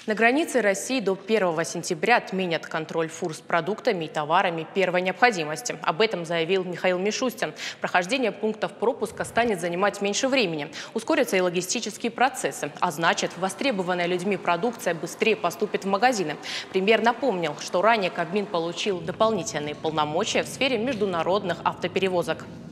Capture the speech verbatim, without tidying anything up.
На границе России до первого сентября отменят контроль фур с продуктами и товарами первой необходимости. Об этом заявил Михаил Мишустин. Прохождение пунктов пропуска станет занимать меньше времени. Ускорятся и логистические процессы. А значит, востребованная людьми продукция быстрее поступит в магазины. Премьер напомнил, что ранее Кабмин получил дополнительные полномочия в сфере международных автоперевозок.